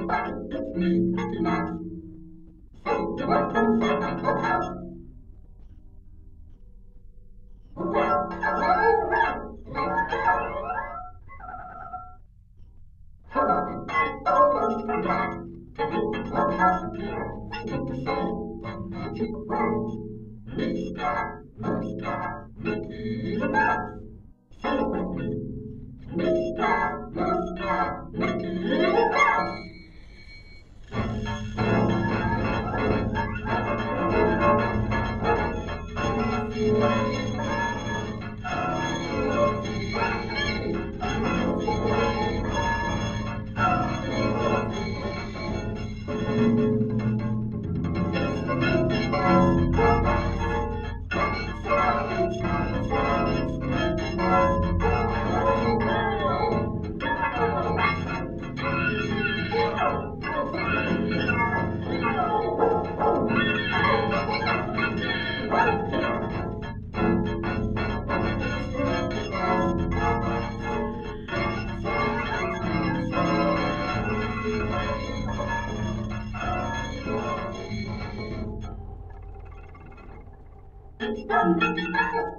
It's me, Mickey Mouse. Say, do I come from my clubhouse? Well, all right, let's go. Hold on, I almost forgot. To make the clubhouse appear, I need to say the magic words. Mr. Mickey Mouse. Say it with me. Mr. Mickey Mouse. It's the Mickey Mouse